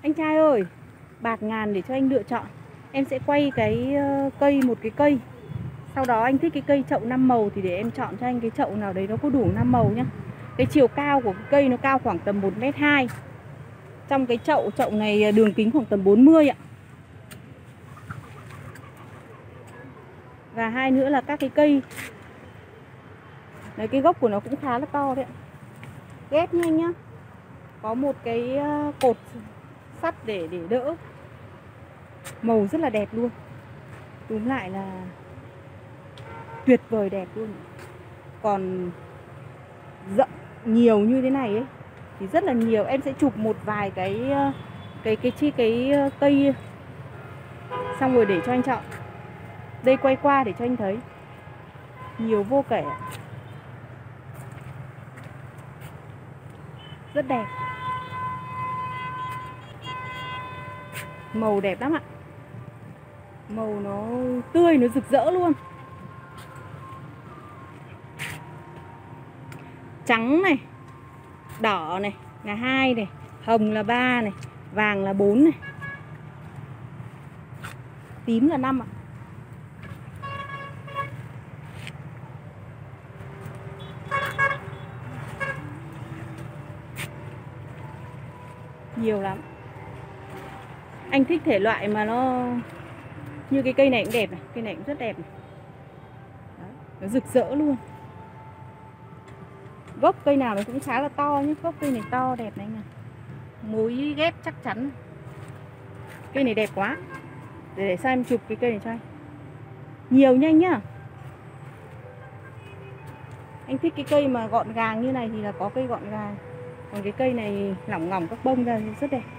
Anh trai ơi, bạt ngàn để cho anh lựa chọn. Em sẽ quay cái cây, một cái cây. Sau đó anh thích cái cây chậu 5 màu thì để em chọn cho anh cái chậu nào đấy nó có đủ 5 màu nhá. Cái chiều cao của cái cây nó cao khoảng tầm 1m2. Trong cái chậu này đường kính khoảng tầm 40 ạ. Và hai nữa là các cái cây đấy, cái gốc của nó cũng khá là to đấy ạ. Ghép nha anh nhá. Có một cái cột sắt để đỡ. Màu rất là đẹp luôn. Túm lại là tuyệt vời đẹp luôn. Còn rộng nhiều như thế này ấy thì rất là nhiều. Em sẽ chụp một vài cái cây xong rồi để cho anh chọn. Đây quay qua để cho anh thấy. Nhiều vô kể. Rất đẹp. Màu đẹp lắm ạ. Màu nó tươi, nó rực rỡ luôn. Trắng này, đỏ này là 2 này, hồng là 3 này, vàng là 4 này, tím là 5 ạ. Nhiều lắm. Anh thích thể loại mà nó như cái cây này cũng đẹp này, cây này cũng rất đẹp này. Đó, nó rực rỡ luôn. Gốc cây nào nó cũng khá là to nhé. Gốc cây này to đẹp này anh ạ. Mối ghép chắc chắn. Cây này đẹp quá. Để sao em chụp cái cây này cho anh. Nhiều nhanh nhá. Anh thích cái cây mà gọn gàng như này thì là có cây gọn gàng. Còn cái cây này lỏng ngỏng các bông ra thì rất đẹp.